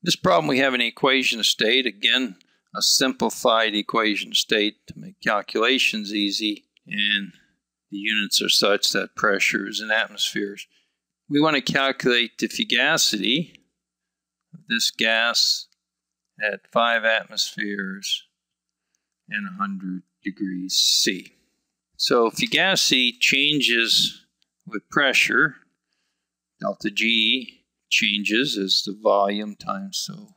This problem we have an equation state, again, a simplified equation state to make calculations easy, and the units are such that pressure is in atmospheres. We want to calculate the fugacity of this gas at 5 atmospheres and 100 degrees C. So fugacity changes with pressure. Delta G changes as the volume times, so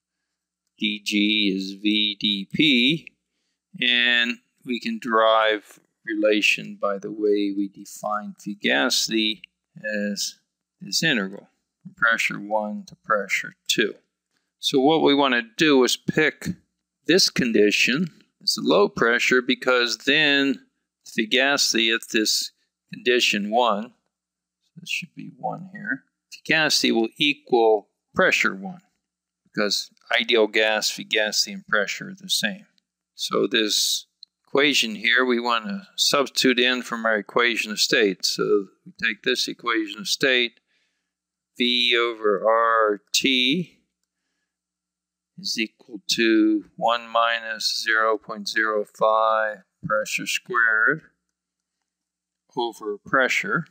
dG is VdP, and we can derive relation by the way we define fugacity as this integral from pressure 1 to pressure 2. So what we want to do is pick this condition as a low pressure, because then fugacity at this condition 1, so this should be 1 here, fugacity will equal pressure 1, because ideal gas, fugacity, and pressure are the same. So this equation here, we want to substitute in from our equation of state. So we take this equation of state, V over RT is equal to 1 minus 0.05 pressure squared over pressure.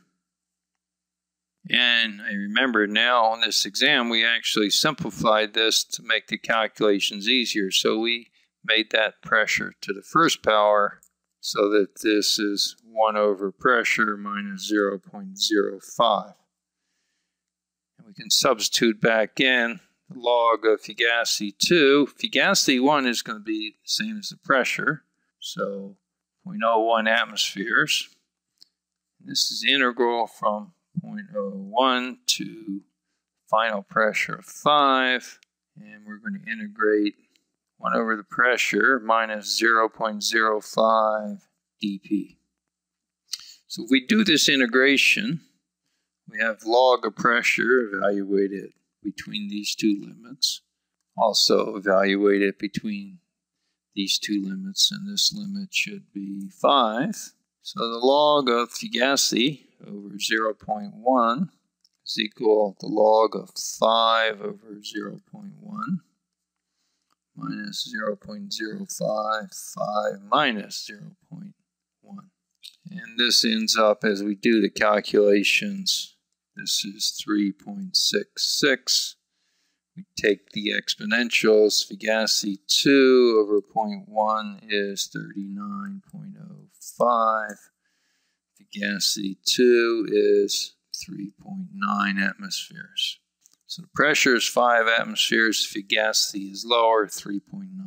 And I remember now on this exam, we actually simplified this to make the calculations easier. So we made that pressure to the first power so that this is 1 over pressure minus 0.05. And we can substitute back in the log of fugacity 2. Fugacity 1 is going to be the same as the pressure, so 0.01 atmospheres. And this is integral from 0.01 to final pressure of 5, and we're going to integrate 1 over the pressure minus 0.05 dP. So if we do this integration, we have log of pressure evaluated between these two limits, also evaluated between these two limits, and this limit should be 5. So the log of fugacity over 0.1 is equal to the log of 5 over 0.1 minus 0.05, 5 minus 0.1. And this ends up, as we do the calculations, this is 3.66. We take the exponentials. Fugacity 2 over 0.1 is 39.05. Fugacity 2 is 3.9 atmospheres. So the pressure is 5 atmospheres. Fugacity is lower, 3.9.